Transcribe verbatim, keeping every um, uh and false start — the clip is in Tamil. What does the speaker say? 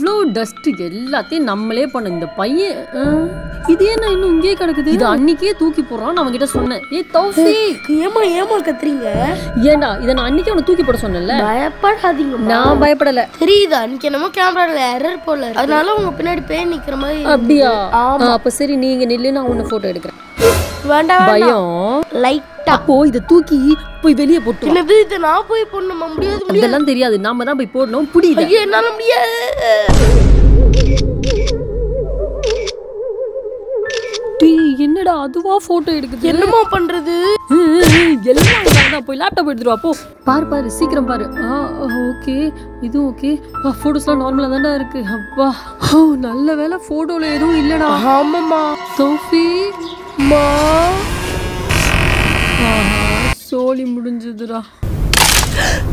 இவ்ளோ டஸ்ட் எல்லாத்தையும் நம்மளே பண்ண இந்த பையன் இது என்ன இன்னும் இங்கே கிடக்குது? இது அன்னைக்கே தூக்கி போடுறான். நான் அவன்கிட்ட சொன்னேன், ஏ தௌஃபீக் ஏமா ஏமா கத்துறீங்க? ஏண்டா இதை நான் அன்னைக்கே அவனை தூக்கி போட சொன்னேன்ல. பயப்படாதீங்க. நான் பயப்படல. தெரியுதா அன்னைக்கு என்னமோ கேமரால எரர் போல, அதனால உங்க பின்னாடி பேய் நிக்கிற மாதிரி. அப்படியா? அப்ப சரி நீங்க நில்லு, நான் உன்னை போட்டோ எடுக்கிறேன். வேண்டாம் பயம் லைட்டா. அப்போ இதை தூக்கி போய் வெளியே போட்டு. என்னது இதை நான் போய் போடணுமா? முடியாது. அதெல்லாம் தெரியாது, நாம தான் போய் போடணும். புரியுது? ஐயோ என்னால முடியாது. என்னடா அதுவா போட்டோ எடுக்குது? என்னமா பண்றது? எல்லாம் போய் லேப்டாப் எடுத்துட்டு வா போ. பாரு பாரு சீக்கிரம் பாரு. ஓகே இது ஓகே. போட்டோஸ்லாம் நார்மலா தானே இருக்கு. அப்பா நல்ல வேலை போட்டோல எதுவும் இல்லடா. ஆமாமா தௌஃபீக் மா சோலி முடிஞ்சதுடா.